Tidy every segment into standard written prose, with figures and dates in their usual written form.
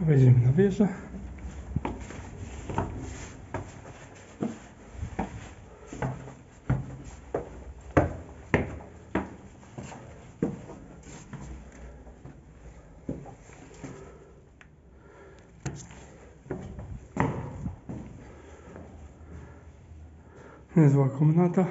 Wejdziemy na wieżę. Niezła komnata.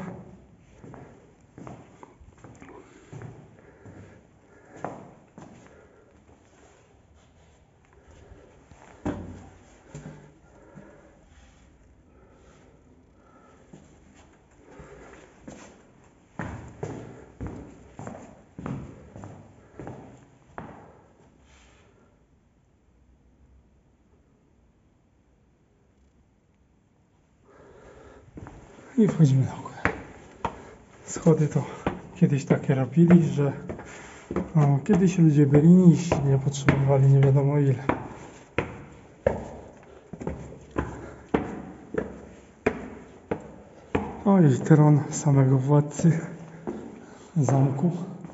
I wchodzimy na górę. Schody to kiedyś takie robili, że kiedyś ludzie byli niżsi, nie potrzebowali nie wiadomo ile. O, i tron samego władcy zamku.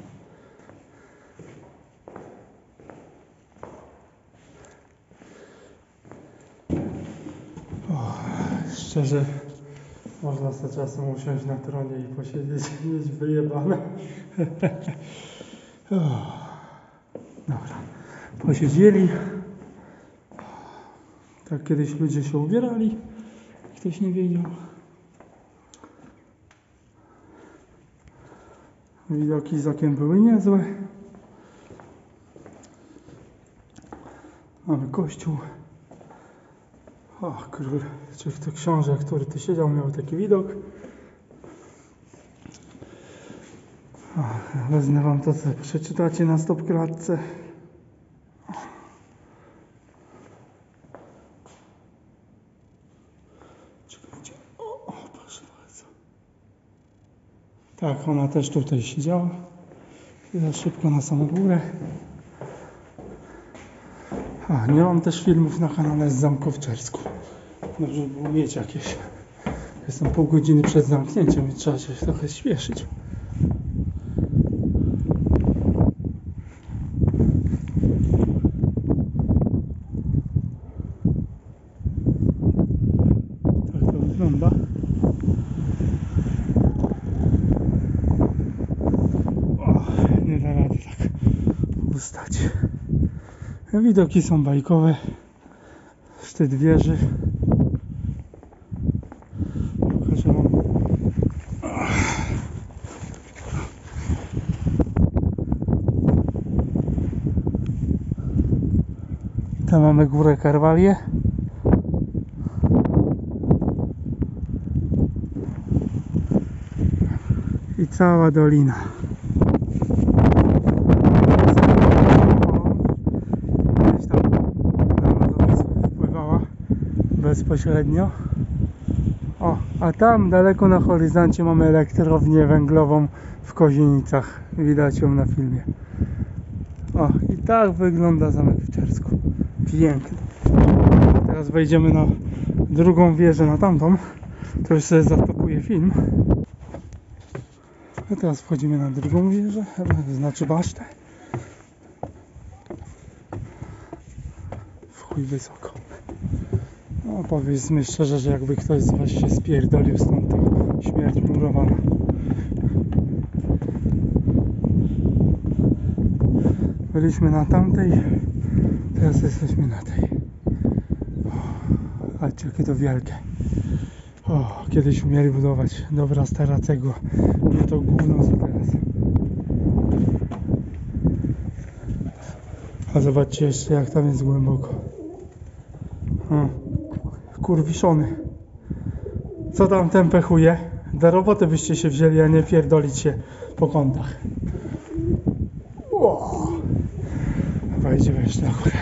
Szczerze, można sobie czasem usiąść na tronie i posiedzieć i mieć wyjebane. Dobra, posiedzieli. Tak kiedyś ludzie się ubierali, ktoś nie wiedział. Widoki z okien były niezłe. Mamy kościół. O, król, czy to książę, który tu siedział, miał taki widok. Wezmę wam to, co przeczytacie na stopklatce. Czekajcie. O, proszę bardzo. Tak, ona też tutaj siedziała. Za szybko na samą górę. Nie mam też filmów na kanale z Zamku w Czersku. Dobrze było mieć jakieś. Jestem pół godziny przed zamknięciem i trzeba się trochę śpieszyć. Tak to wygląda. Nie da rady tak ustać. Widoki są bajkowe. Szczyt wieży. Pokażę wam. Tam mamy górę Karwalię. I cała dolina. Bezpośrednio. O, a tam daleko na horyzoncie mamy elektrownię węglową w Kozienicach. Widać ją na filmie. O, i tak wygląda Zamek w Czersku. Piękny. Teraz wejdziemy na drugą wieżę, na tamtą. To już sobie zastopuję film. A teraz wchodzimy na drugą wieżę, znaczy basztę. W chuj wysoko. No, powiedzmy szczerze, że jakby ktoś z was się spierdolił stąd, to śmierć murowana. Byliśmy na tamtej, teraz jesteśmy na tej. Patrzcie, jakie to wielkie. O, kiedyś umieli budować dobra stara cegła. Nie to gówno co teraz. A zobaczcie jeszcze, jak tam jest głęboko. Kurwiszony. Co tam ten pechuje? Do roboty byście się wzięli, a nie pierdolić się po kątach. Wejdziemy jeszcze na górę.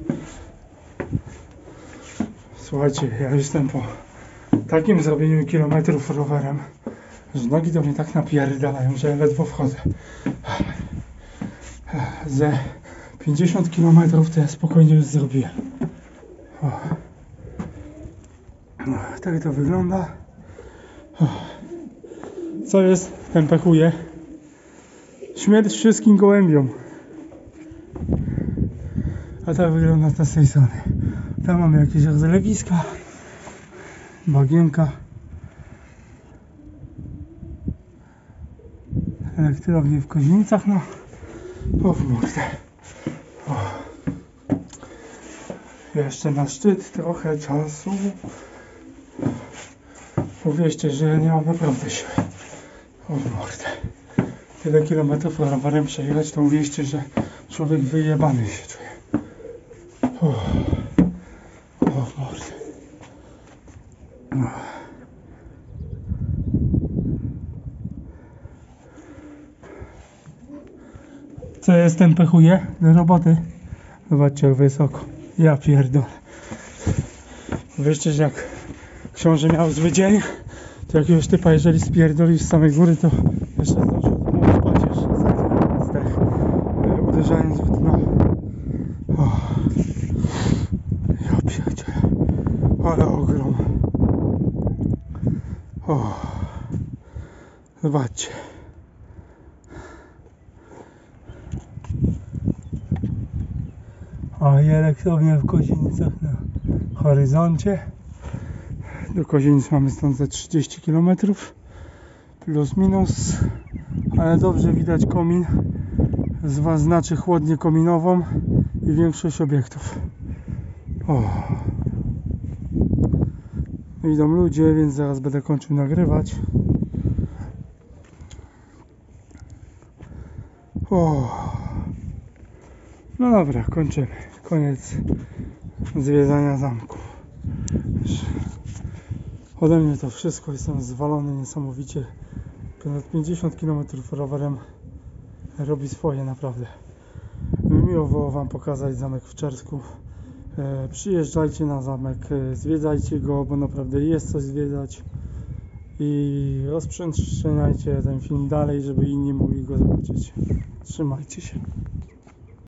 Słuchajcie, ja jestem po takim zrobieniu kilometrów rowerem, że nogi do mnie tak napierdalają, że ja ledwo wchodzę. Ze 50 km to ja spokojnie już zrobiłem. Tak to wygląda. Co jest? Ten pechuje. Śmierć wszystkim gołębiom. A tak wygląda to z tej strony. Tam mamy jakieś rozlewiska, bagienka, elektrownie w Kozienicach, no. O w mordę. O. Jeszcze na szczyt trochę czasu. Uwierzcie, że ja nie mam naprawdę siły. O w mordę. Tyle kilometrów rowerem przejechać, to uwierzcie, że człowiek wyjebany się czuje. O w mordę. No. Co jestem pechuje do roboty? Zobaczcie jak wysoko. Ja pierdolę. Wiecie, że jak książę miał zły dzień, to jakiegoś typa jeżeli spierdolił z samej góry, to jeszcze zdążył spać jeszcze zdech, uderzając w dno. O. Ja pierdzielę. Ale ogrom. O. Zobaczcie. A i elektrownia w Kozienicach na horyzoncie. Do Kozienic mamy stąd za 30 km plus minus, ale dobrze widać komin, znaczy chłodnię kominową i większość obiektów. O. Idą ludzie, więc zaraz będę kończył nagrywać. O. No dobra, kończymy. Koniec zwiedzania zamku. Ode mnie to wszystko, jestem zwalony niesamowicie. Ponad 50 km rowerem robi swoje, naprawdę. Miło było Wam pokazać zamek w Czersku. Przyjeżdżajcie na zamek, zwiedzajcie go, bo naprawdę jest coś zwiedzać. I rozprzestrzeniajcie ten film dalej, żeby inni mogli go zobaczyć. Trzymajcie się.